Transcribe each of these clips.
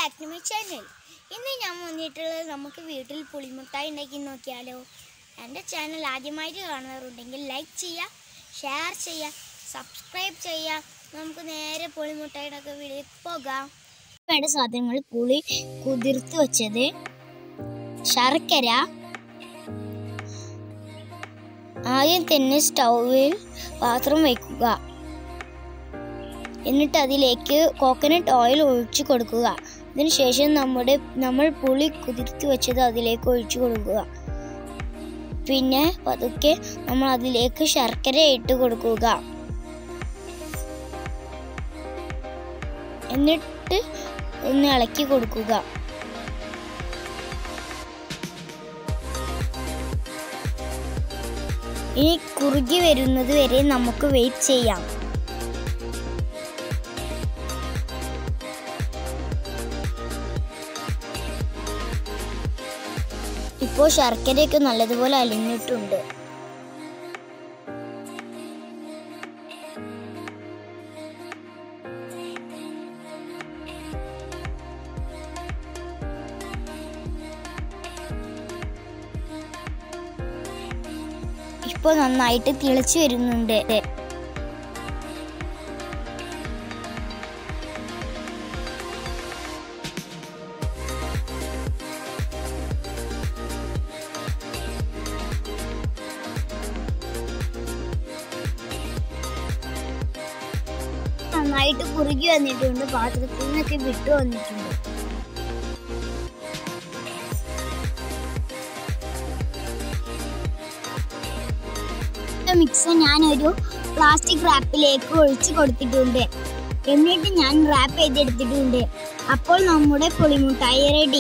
Back to my channel. ഇന്ന് ഞാൻ വന്നിട്ടുള്ളത് നമുക്ക് വീട്ടിൽ പുളിമുട്ടായി ഉണ്ടാക്കി നോക്കിയാലോ. എൻ്റെ ചാനൽ ആദ്യമായിട്ട് കാണുന്നവരുണ്ടെങ്കിൽ ലൈക്ക് ചെയ്യുക, ഷെയർ ചെയ്യുക, സബ്സ്ക്രൈബ് ചെയ്യുക. നമുക്ക് നേരെ പുളിമുട്ടായിയുടെ വീട്ടിലേക്ക് പോകാം. വേണ്ട സാധനങ്ങൾ: പുളി കുതിർത്ത് വെച്ചത്, ശർക്കര. ആദ്യം തന്നെ സ്റ്റൗവിൽ പാത്രം വയ്ക്കുക. എന്നിട്ട് അതിലേക്ക് കോക്കനട്ട് ഓയിൽ ഒഴിച്ചു കൊടുക്കുക. അതിനുശേഷം നമ്മൾ പുളി കുതിർത്തി വെച്ചത് അതിലേക്ക് ഒഴിച്ചു കൊടുക്കുക. പിന്നെ പതുക്കെ നമ്മൾ അതിലേക്ക് ശർക്കര ഇട്ട് കൊടുക്കുക. എന്നിട്ട് ഒന്ന് ഇളക്കി കൊടുക്കുക. ഇനി കുറുകി വരുന്നത് വരെ നമുക്ക് വെയിറ്റ് ചെയ്യാം. ഇപ്പോൾ ശർക്കരയൊക്കെ നല്ലതുപോലെ അലിഞ്ഞിട്ടുണ്ട്. ഇപ്പോൾ നന്നായിട്ട് തിളച്ചു വരുന്നുണ്ട്. നന്നായിട്ട് കുറുകി വന്നിട്ടുണ്ട്. പാത്രത്തിൽ നിന്നൊക്കെ വിട്ടു വന്നിട്ടുണ്ട്. മിക്സ് ഞാനൊരു പ്ലാസ്റ്റിക് റാപ്പിലേക്ക് ഒഴിച്ചു കൊടുത്തിട്ടുണ്ട്. എന്നിട്ട് ഞാൻ റാപ്പ് ചെയ്തെടുത്തിട്ടുണ്ട്. അപ്പോൾ നമ്മുടെ പുളിമുട്ടായി റെഡി.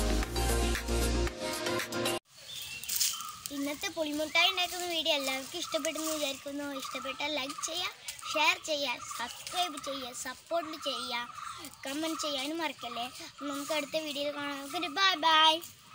ഇന്നത്തെ പുളിമുട്ടായി ഉണ്ടാക്കുന്ന വീഡിയോ എല്ലാവർക്കും ഇഷ്ടപ്പെടുന്നു വിചാരിക്കുന്നു. ഇഷ്ടപ്പെട്ടാൽ ലൈക്ക് ചെയ്യുക, ഷെയർ ചെയ്യുക, സബ്സ്ക്രൈബ് ചെയ്യുക, സപ്പോർട്ട് ചെയ്യുക, കമൻറ്റ് ചെയ്യാനും മറക്കല്ലേ. നമുക്ക് അടുത്ത വീഡിയോയിൽ കാണാം. Bye by.